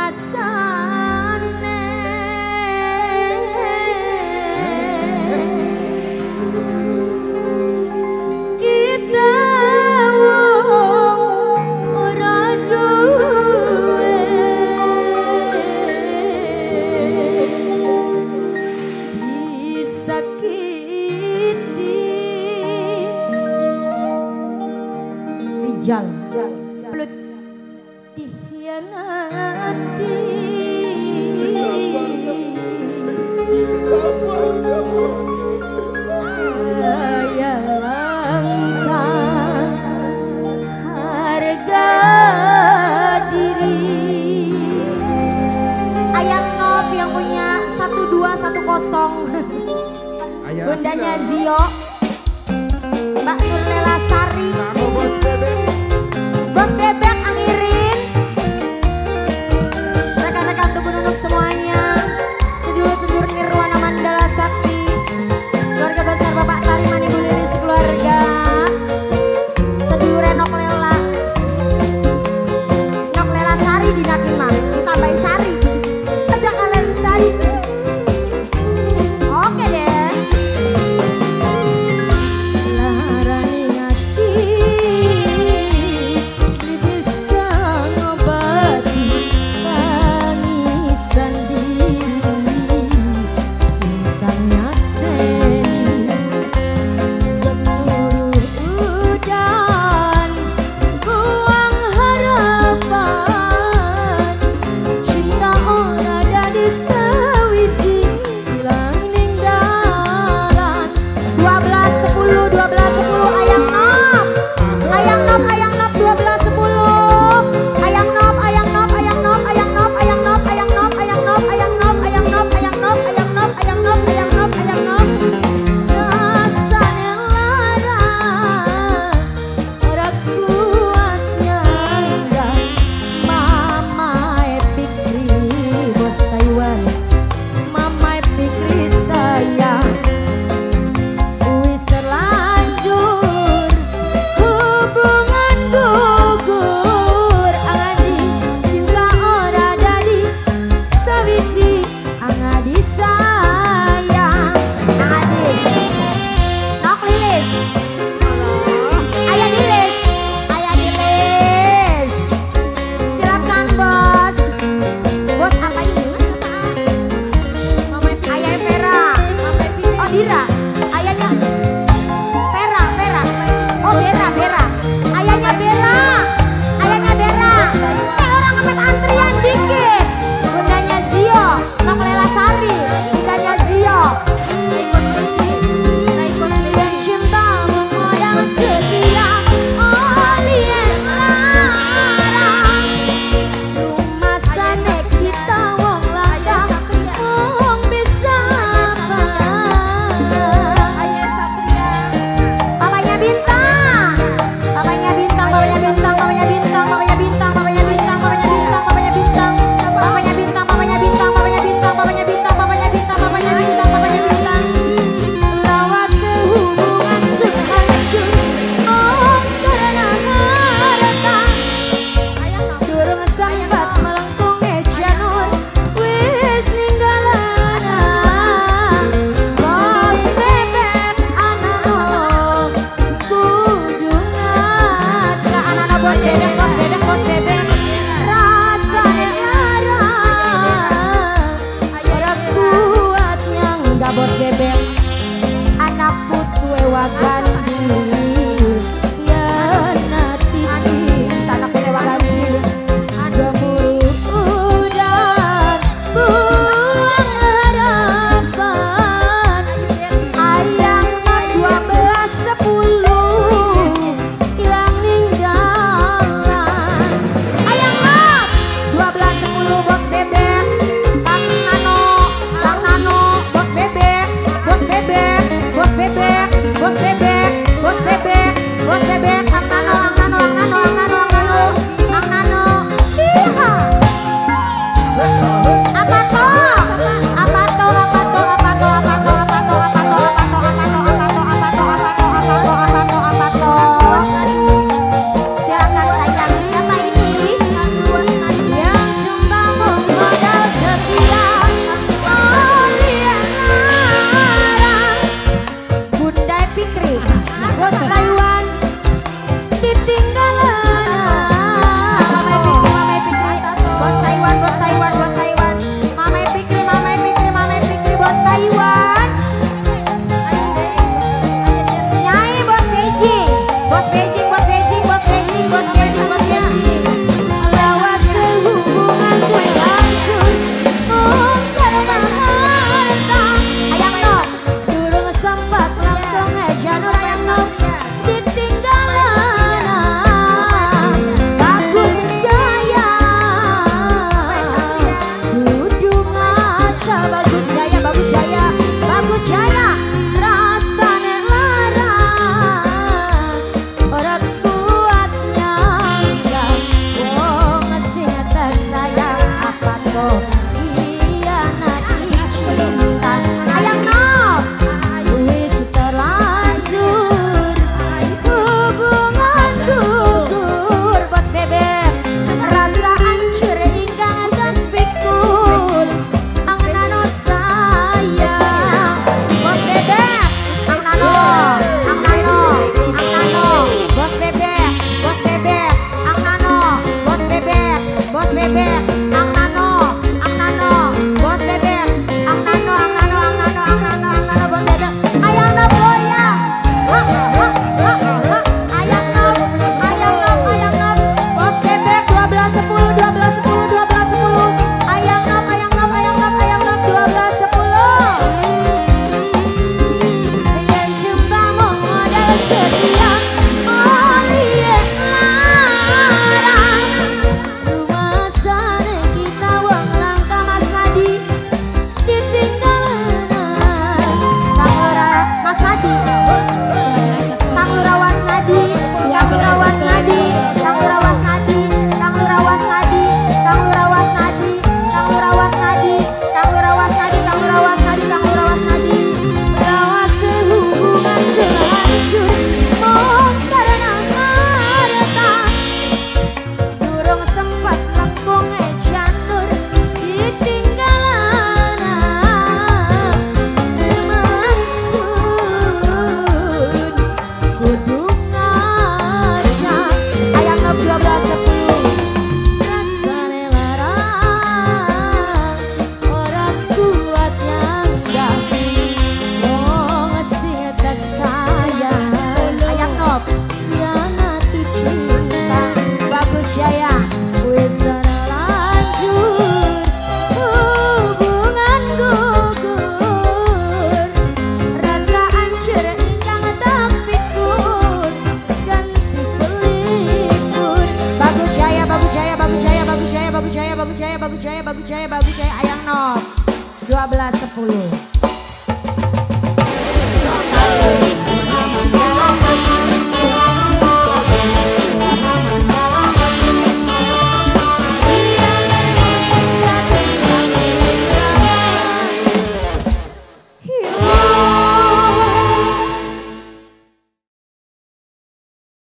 rasane kita ora duwe disakiti Rijal Plut dihianati sayangkan harga diri. Ayam Nop yang punya 1210 Bundanya Zio, Mbak Nurlela Sari, Bos Bebek Angirin, rekan-rekan Tubuh Nunuk semuanya, sedulur-sedulur Nirwana Mandala Sakti, keluarga besar Bapak Tariman Ibu Lilis keluarga, sedulur Nok Lela Sari di Nakima, ditambahin Sari, aja kalian Sari. Oke deh. Larani ngati bisa ngobati tangisan diri ingkang nyakseni gemuruh udan buang harapan cinta ora dadi sawiji ilang ning dalan 1210 ayang nop 1210 ayang nop rasane lara ora kuat nyandang mama Fikri bos Taiwan mama Fikri sayang wis terlanjur hubungan gugur angadi cinta ora dadi sawiji angadi sayang angadi Nok Lilis ayah Lilis silakan bos apa ini ayah Vera oh Dira ayahnya Vera oh Vera ayahnya Bella orang ngepet antrian dikit bundanya Zio Nok Lela Sari bundanya Zio yang cintamu yang setia oleh larang rumah sana kita wong langka wong bisa papanya Bintang lawas sehubungan sehancur oh karena harta durung sambat melengkung janur wis ninggalana bos bebek anak kudu ngaca anak bos bebek rasanya lara ora kuat nyangga bos bebek anak putu wagan ya nati cinta anak putu wagan gemuruh udan buang harapan ayang 1210 ilang ning dalan ayang 1210 bos bebek Kang Nano bos bebek bos bebek Bos Taiwan ditinggalan. Mama Fikri, Bos Taiwan, Bos Taiwan, Bos Taiwan. Mama Fikri, Mama Fikri, Mama Fikri, Bos Taiwan. Nyai Bos Beijing, Bos Beijing, Bos Beijing, Bos Beijing, Bos Beijing, Bos Beijing. Bahwa sehubungan sudah hancur, mungkin harta. Ayang no, durung sempat langsung janur ayang no ditinggalan. Bagus jaya, dudung aja bagus jaya, bagus jaya, bagus jaya. Rasanya larang, orang kuatnya enggak. Wong sing tersayang apa tuh hianati cinta. Ayang no, wis terlanjur hubungan gugur. Bos Bebek, rasa hancur ingkang dan pikul. Angnano sayang, Bos Bebek, Angnano, Angnano, Angnano. Bos Bebek, Bos Bebek, Angnano, Bos Bebek, Bos Bebek, Angnano, Angnano, Bos Bebek, Angnano, Angnano, Angnano, Angnano, Angnano, Bos Bebek. Ayang no goyang, ayang no, ayang no, ayang no. Bos Bebek 12-10, 12-10, 12-10. Ayang no, ayang no, ayang no, ayang no 12-10. Yang cinta modal setia, oh iya larang. Rumah sana kita wong langka Mas Nadi ditinggalan. Kang Lura Mas Nadi, Kang Lura Was Nadi, Kang Lura Was Nadi, Kang Lura Was Nadi, Kang Lura Was Nadi, Kang Lura Was Nadi, Kang Lura Was Nadi, Kang Lura Was Nadi, Kang Lura Was Nadi, Kang Lura Was Nadi. Bahwa sehubungan sehancur karena harta, durung sempat lempung janur ditinggalan. Maksud kudu ngajak ayang no 12-10. Rasane larang, orang kuatnya enggak. Wong sing tak sayang ayang no hianati cinta. Bagus jaya, wis terlanjur hubungan gugur. Rasa hancur ingkang tak pikun, ganti pelipur. Bagus jaya, bagus jaya, bagus jaya, bagus jaya, bagus jaya, bagus jaya, bagus jaya, bagus jaya, bagus jaya. Ayang no 12-10.